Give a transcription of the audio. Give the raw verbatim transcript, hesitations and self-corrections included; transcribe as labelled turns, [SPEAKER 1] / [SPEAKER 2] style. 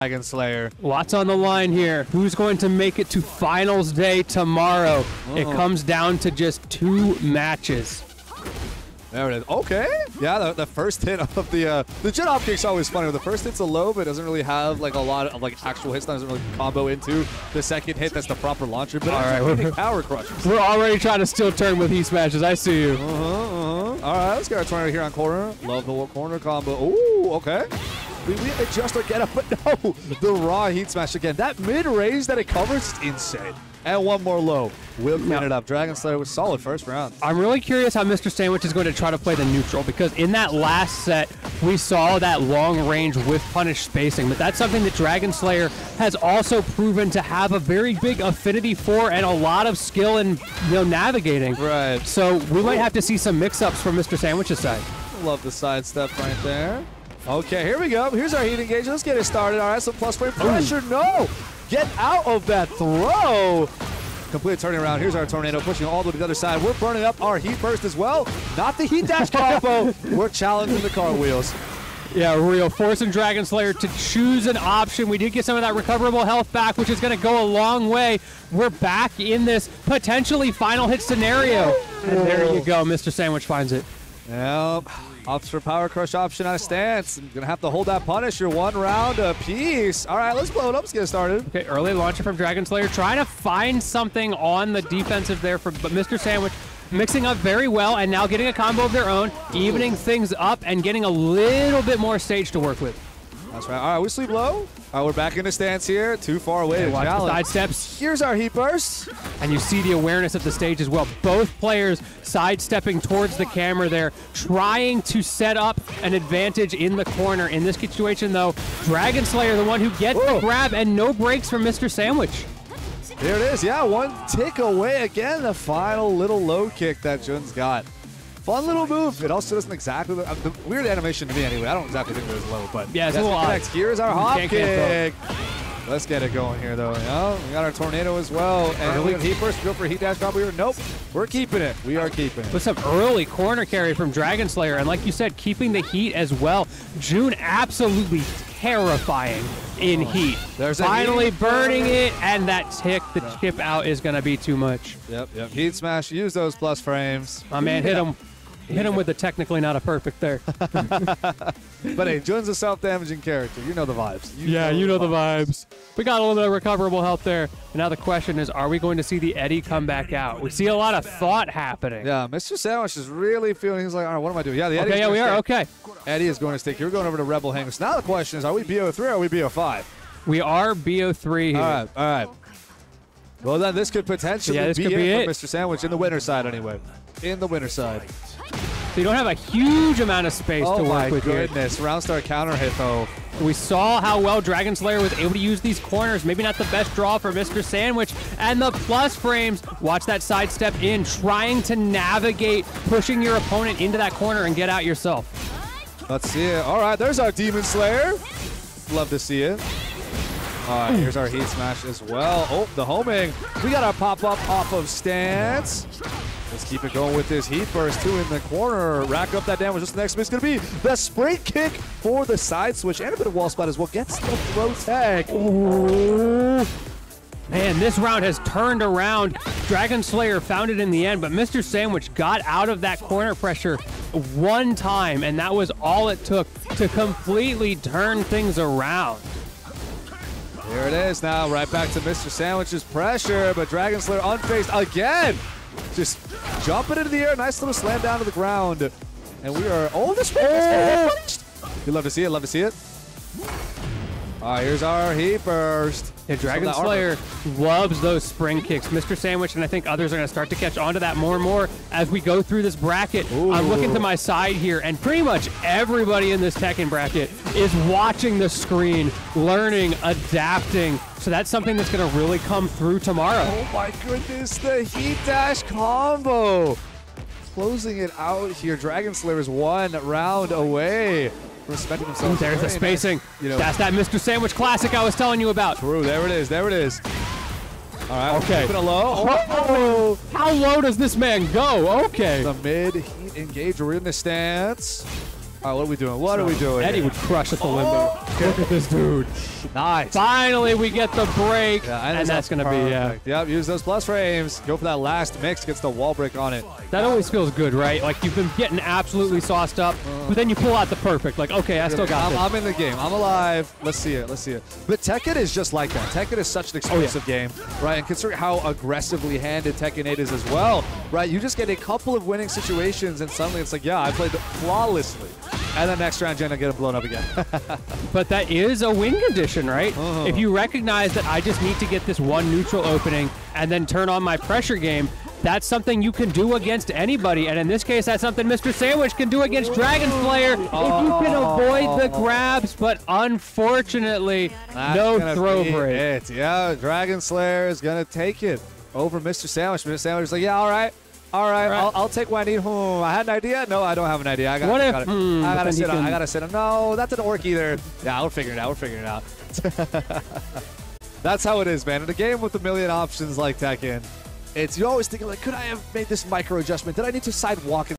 [SPEAKER 1] Dragon Slayer.
[SPEAKER 2] Lots on the line here. Who's going to make it to finals day tomorrow? Uh-oh. It comes down to just two matches.
[SPEAKER 1] There it is. Okay. Yeah, the, the first hit of the uh, the jet hop kick's always funny. The first hit's a low, but doesn't really have like a lot of like actual hits. Doesn't really combo into the second hit. That's the proper launcher. But all right, we're power crushers.
[SPEAKER 2] We're already trying to still turn with heat smashes. I see you.
[SPEAKER 1] Uh huh. Uh-huh. All right, let's get our tornado here on corner. Love the corner combo. Ooh, okay. We, we adjust our getup, but no, the raw heat smash again. That mid range that it covers is insane. And one more low. We'll clean yep. it up. Dragon Slayer was solid first round.
[SPEAKER 2] I'm really curious how Mister Sandwich is going to try to play the neutral, because in that last set, we saw that long range with punish spacing, but that's something that Dragon Slayer has also proven to have a very big affinity for and a lot of skill in, you know, navigating.
[SPEAKER 1] Right.
[SPEAKER 2] So we might have to see some mix-ups from Mister Sandwich's side.
[SPEAKER 1] Love the sidestep right there. Okay, here we go. Here's our heat engage. Let's get it started. All right, some plus frame pressure. Ooh. No! Get out of that throw. Complete turning around. Here's our tornado pushing all the way to the other side. We're burning up our heat burst as well. Not the heat dash combo. We're challenging the cartwheels.
[SPEAKER 2] Yeah, real. Forcing Dragon Slayer to choose an option. We did get some of that recoverable health back, which is going to go a long way. We're back in this potentially final hit scenario. And there you go. Mister Sandwich finds it.
[SPEAKER 1] Yep. Opts for power crush option out of stance. I'm going to have to hold that Punisher one round a piece. All right, let's blow it up. Let's get it started.
[SPEAKER 2] Okay, early launcher from Dragon Slayer. Trying to find something on the defensive there, for, but Mister Sandwich mixing up very well and now getting a combo of their own, evening things up and getting a little bit more stage to work with.
[SPEAKER 1] That's right. All right, we sleep low. All right, we're back in the stance here. Too far away to
[SPEAKER 2] watch
[SPEAKER 1] challenge.
[SPEAKER 2] The side steps.
[SPEAKER 1] Here's our heat burst.
[SPEAKER 2] And you see the awareness of the stage as well. Both players sidestepping towards the camera there, trying to set up an advantage in the corner. In this situation, though, Dragon Slayer, the one who gets Whoa. the grab, and no breaks from Mister Sandwich.
[SPEAKER 1] There it is. Yeah, one tick away again. The final little low kick that Jun's got. Fun little move. It also doesn't exactly look, uh, the weird animation to me anyway. I don't exactly think it was low, but
[SPEAKER 2] yeah, it's a little odd.
[SPEAKER 1] Here's our hop kick. Let's get it going here, though. You know, we got our tornado as well. And early heat burst. Go for heat dash combo here. Nope. We're keeping it. We are keeping it.
[SPEAKER 2] With some early corner carry from Dragon Slayer. And like you said, keeping the heat as well. Jun absolutely terrifying in oh. heat.
[SPEAKER 1] There's
[SPEAKER 2] Finally
[SPEAKER 1] heat.
[SPEAKER 2] burning it. And that tick, the yeah. chip out is going to be too much.
[SPEAKER 1] Yep, yep. Heat smash. Use those plus frames.
[SPEAKER 2] My man hit him. Hit him with the technically not a perfect there.
[SPEAKER 1] But hey, Jun's a self-damaging character. You know the vibes.
[SPEAKER 2] You yeah, know you know the vibes. vibes. We got a little bit of recoverable help there. And now the question is, are we going to see the Eddie come back out? We see a lot of thought happening.
[SPEAKER 1] Yeah, Mister Sandwich is really feeling, he's like, all right, what am I doing? Yeah, the Eddie
[SPEAKER 2] Okay, yeah, we are.
[SPEAKER 1] Stick.
[SPEAKER 2] Okay.
[SPEAKER 1] Eddie is going to stick here. We're going over to Rebel Hang. So now the question is, are we B O three or are we B O five?
[SPEAKER 2] We are B O three here.
[SPEAKER 1] All right, all right. Well, then this could potentially
[SPEAKER 2] yeah, this
[SPEAKER 1] be,
[SPEAKER 2] could
[SPEAKER 1] it
[SPEAKER 2] be
[SPEAKER 1] for
[SPEAKER 2] it.
[SPEAKER 1] Mister Sandwich in the winner side anyway. In the winner side.
[SPEAKER 2] So you don't have a huge amount of space
[SPEAKER 1] oh
[SPEAKER 2] to work with here.
[SPEAKER 1] Oh my goodness, round start counter hit though.
[SPEAKER 2] We saw how well Dragon Slayer was able to use these corners. Maybe not the best draw for Mister Sandwich. And the plus frames, watch that sidestep in, trying to navigate, pushing your opponent into that corner and get out yourself.
[SPEAKER 1] Let's see it. All right, there's our Demon Slayer. Love to see it. All right, here's our heat smash as well. Oh, the homing. We got our pop-up off of stance. Let's keep it going with this heat burst, too, in the corner. Rack up that damage. Just the next move is going to be the sprint kick for the side switch and a bit of wall spot as well. Gets the throw tag.
[SPEAKER 2] Ooh. Man, this round has turned around. Dragon Slayer found it in the end, but Mister Sandwich got out of that corner pressure one time, and that was all it took to completely turn things around.
[SPEAKER 1] Here it is now, right back to Mister Sandwich's pressure, but Dragon Slayer unfazed again. Just jumping into the air, nice little slam down to the ground. And we are, oh, this one is You love to see it, love to see it. All right, here's our heat burst.
[SPEAKER 2] Yeah, Dragon Slayer loves those spring kicks. Mister Sandwich and I think others are going to start to catch on to that more and more as we go through this bracket. Ooh. I'm looking to my side here, and pretty much everybody in this Tekken bracket is watching the screen, learning, adapting. So that's something that's going to really come through tomorrow.
[SPEAKER 1] Oh my goodness, the heat dash combo. Closing it out here. Dragon Slayer is one round away. Respecting himself.
[SPEAKER 2] There's the spacing.
[SPEAKER 1] Nice. You know,
[SPEAKER 2] that's that Mister Sandwich classic I was telling you about.
[SPEAKER 1] True. There it is. There it is. All right.
[SPEAKER 2] Okay.
[SPEAKER 1] Keeping it low.
[SPEAKER 2] Oh. Oh. How low does this man go? Okay.
[SPEAKER 1] The mid heat engage. We're in the stance. All right, what are we doing? What are we doing?
[SPEAKER 2] Eddie would crush at the limbo. Look at this dude.
[SPEAKER 1] Nice.
[SPEAKER 2] Finally, we get the break,
[SPEAKER 1] Yeah,
[SPEAKER 2] and that's going to be, yeah.
[SPEAKER 1] perfect. Yep, use those plus frames. Go for that last mix, gets the wall break on it.
[SPEAKER 2] That always feels good, right? Like, you've been getting absolutely sauced up, but then you pull out the perfect. Like, okay, I still got
[SPEAKER 1] I'm,
[SPEAKER 2] this.
[SPEAKER 1] I'm in the game. I'm alive. Let's see it. Let's see it. But Tekken is just like that. Tekken is such an explosive game, right? And consider how aggressively handed Tekken eight is as well, right? You just get a couple of winning situations, and suddenly it's like, yeah, I played flawlessly. And then next round, Jen, I get him blown up again.
[SPEAKER 2] But that is a win condition, right?
[SPEAKER 1] Uh-huh.
[SPEAKER 2] If you recognize that I just need to get this one neutral opening and then turn on my pressure game, that's something you can do against anybody. And in this case, that's something Mister Sandwich can do against Dragon Slayer
[SPEAKER 1] Oh.
[SPEAKER 2] if you can avoid the grabs. But unfortunately,
[SPEAKER 1] That's
[SPEAKER 2] no
[SPEAKER 1] gonna
[SPEAKER 2] throw
[SPEAKER 1] be
[SPEAKER 2] break.
[SPEAKER 1] it. Yeah, Dragon Slayer is going to take it over Mister Sandwich. Mister Sandwich is like, yeah, all right. All right,
[SPEAKER 2] right.
[SPEAKER 1] I'll, I'll take what I need. Hmm, I had an idea. No, I don't have an idea. I got.
[SPEAKER 2] What
[SPEAKER 1] I
[SPEAKER 2] if-
[SPEAKER 1] got it.
[SPEAKER 2] hmm,
[SPEAKER 1] I
[SPEAKER 2] but
[SPEAKER 1] gotta
[SPEAKER 2] then he
[SPEAKER 1] sit on.
[SPEAKER 2] can-
[SPEAKER 1] I gotta sit on. No, that didn't work either. Yeah, we're figuring it out. We're figuring it out. That's how it is, man. In a game with a million options like Tekken, it's you always thinking like, could I have made this micro adjustment? Did I need to sidewalk?